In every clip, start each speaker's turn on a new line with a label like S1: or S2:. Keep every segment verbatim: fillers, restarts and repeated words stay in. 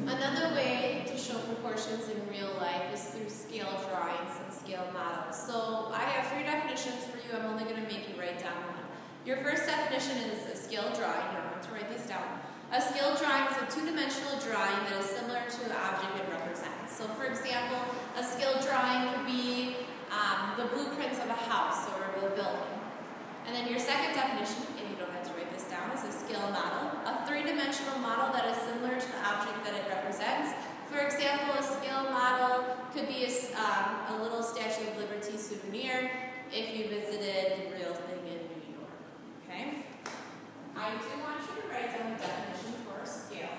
S1: Another way to show proportions in real life is through scale drawings and scale models. So I have three definitions for you. I'm only going to make you write down one. Your first definition is a scale drawing. You're going to write these down. A scale drawing is a two-dimensional drawing that is similar to the object it represents. So for example, a scale drawing could be um, the blueprints of a house or of a building. And then your second definition, and you don't have to write this down, is a scale model. A three-dimensional model that is similar to the object that it represents. For example, a scale model could be a, um, a little Statue of Liberty souvenir if you visited the real thing in New York. Okay? I do want you to write down the definition for a scale.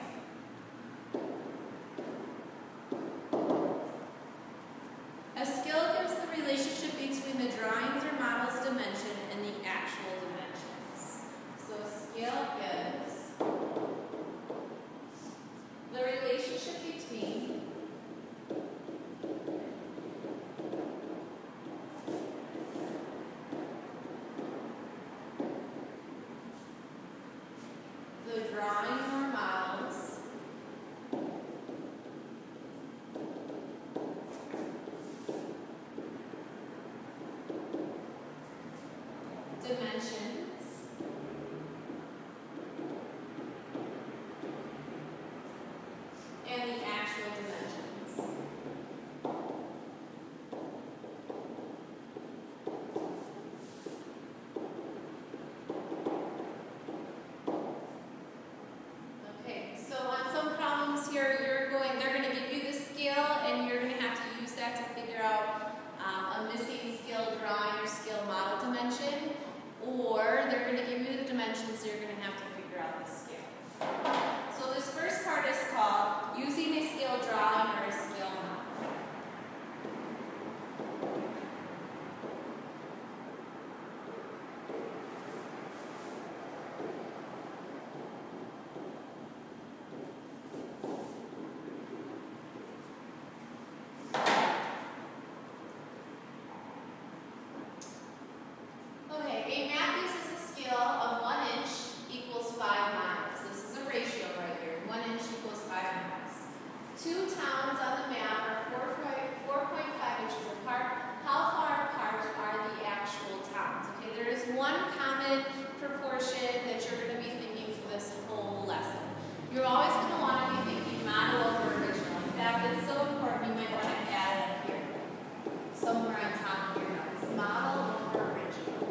S1: A scale gives the relationship between the drawing's or model's dimension and the actual dimensions. So a scale gives the relationship between the drawing or model's dimensions and the actual dimensions. Okay, so on some problems here, you're going, they're going to give you the scale, and you're going to have to use that to figure out um, a missing scale drawing or scale model dimension, or they're going to give you the dimensions, so you're going to have to figure out the scale. So this first part is called using a scale drawing or a scale model. Okay, a map uses a scale of one inch equals five miles. This is a ratio right here. One inch equals five miles. Two towns on the map are four point five inches apart. How far apart are the actual towns? Okay, there is one common proportion that you're going to be thinking for this whole lesson. You're always going to want to be thinking model over original. In fact, it's so important you might want to add it up here. Somewhere on top of your notes. Model over original.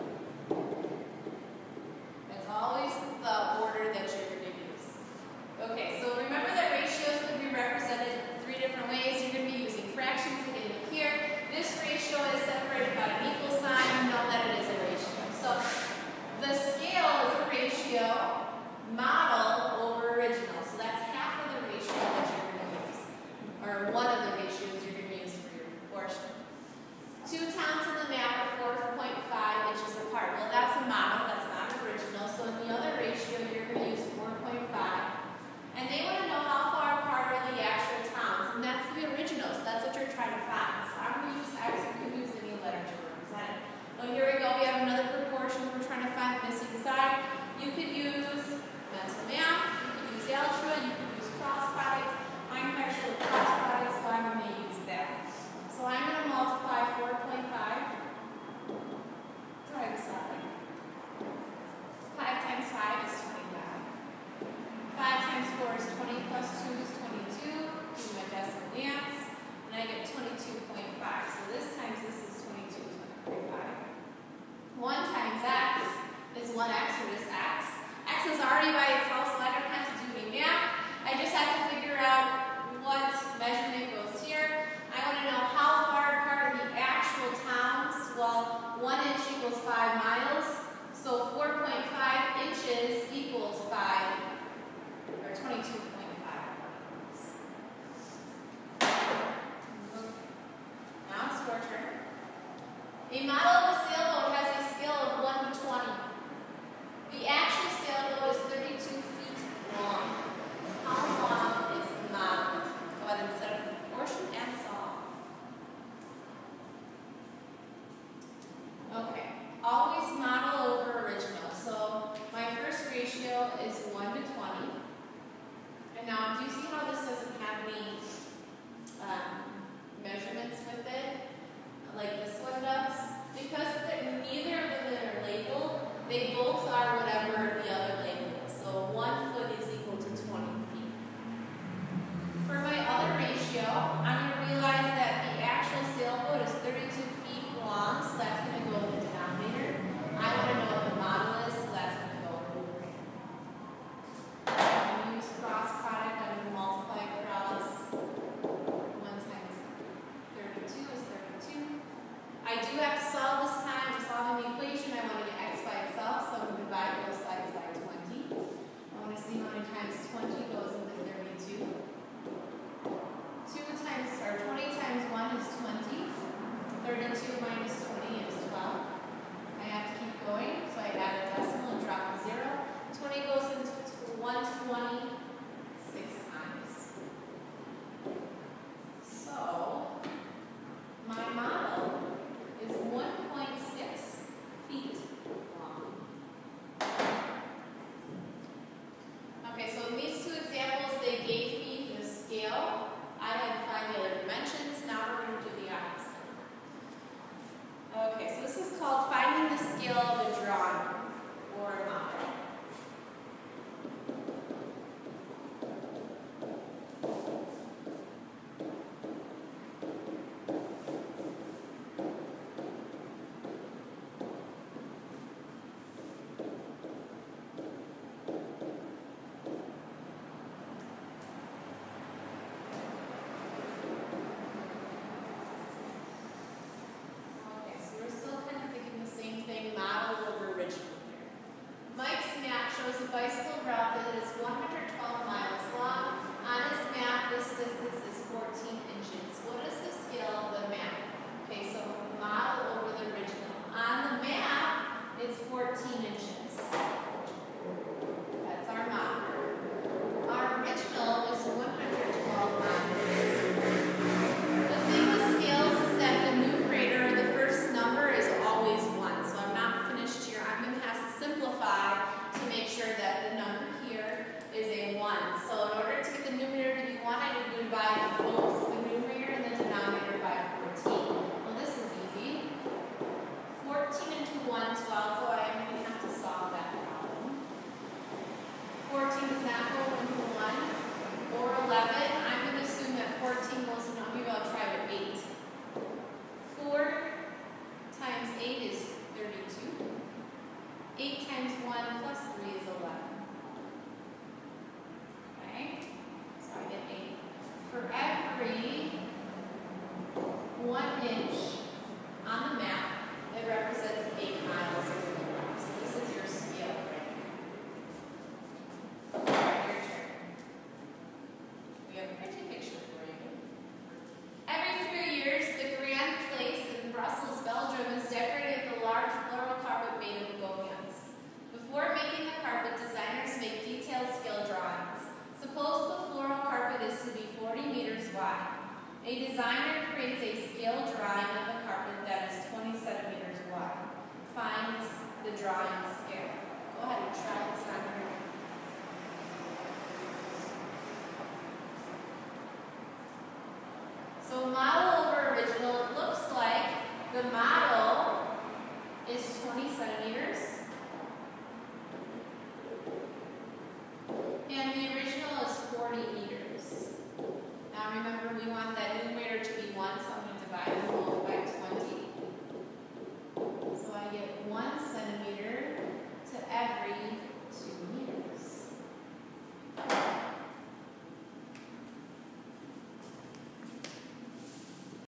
S1: That's always the order that you're going to use. Okay, so remember that ratios can be represented three different ways. You're going to be using fractions to get in here. This ratio is separated by an equal sign. You know that it is a ratio. So the scale is a ratio, model over original. So that's half of the ratio that you're going to use, or one of the ratios you're going to use for your proportion. Two towns on the map are four point five inches apart. Well, that's a model. That's not original. So in the other ratio, you're going to use four point five. And they want to know how far apart are the actual towns. And that's the original. So that's what you're trying to find. So I'm going to use X. You can use any letter to represent it. Well, here we go. We have another proportion. We're trying to find the missing side. You could use mental math. You could use algebra. You could use cross product. I'm actually a cross product, so I'm going to use that. So I'm going to multiply four point five times five. five times five is twenty-five. five times four is twenty, plus two is twenty-two. Do my decimal dance. And I get twenty-two point five. So this times this is twenty-two point five. one times x is one x, or this x. X is already by itself, so I don't have to do any math. I just have to figure out what measurement goes here. I want to know how far apart are the actual towns. Well, one inch equals five miles. So four point five inches equals five, or twenty-two point five miles. Okay. Now it's your turn. A model of a sailboat has a scale of one to twenty. The actual sailboat is thirty-two feet long. How long is the model? Go ahead and set up a proportion and solve. Okay. Always model over original. So my first ratio is one to twenty. And now, do you see how this doesn't have measurements with it, like this one does. Because neither of them are labeled, they both are whatever the other label is. So one foot is equal to twenty feet. For my other ratio, I'm going to realize that the actual sailboat is thirty-two feet long, so that's going to go in the denominator. I want to know what the model is, so that's going to go over here. I'm going to use cross product, I'm going to multiply across. one times thirty-two is thirty-two. I do have to solve this time. I'm solving the equation. I want to get x by itself, so I'm going to divide both sides by twenty. I want to see how many times twenty goes into thirty-two. two times, or twenty times one is twenty. thirty-two minus twenty is twelve. I have to keep going, so I add a decimal and drop a zero. twenty goes into one hundred twenty-six times. So, my model is one point six feet long. Okay, so in these two examples, they gave me the scale. I had to find the other dimensions. Now we're going to do the opposite. Okay, so this is called finding the scale of a drawing or a model. Model over original here. Mike's map shows a bicycle route that is one hundred twelve miles long. On his map, this distance is fourteen inches. What is the scale of the map? Okay, so model over the original. On the map, it's fourteen inches. That's our model. Our original is one hundred twelve miles. The thing with scales is that the numerator, the first number, is always one. So I'm not finished here. I'm going to have to simplify to make sure that the number here is a one. So in order to get the numerator to be one, I need to divide both the numerator and the denominator by fourteen. Well, this is easy. fourteen into one, twelve, so I'm going to have to solve that problem. fourteen does not go into one. Or eleven, I'm going to assume that fourteen goes into, maybe I'll try with eight. four times eight is thirty-two. eight times one plus three is eleven. Okay? So I get eight. For every one inch on the map, it represents eight miles of the map. So this is your scale right here. Alright, your turn. We have a pretty picture for you. Every few years, the Grand Place in Brussels, Belgium is decorated with a large floral carpet made of begonias. Before making the carpet, designers make detailed scale drawings. Suppose the floral carpet is to be forty meters wide. A designer creates a scale drawing of the carpet that is twenty centimeters wide. Find the drawing scale. Go ahead and try this on your own. So model over original, it looks like the model is twenty centimeters. And the original is forty meters. Now remember, we want that numerator to be one, so I'm going to divide them both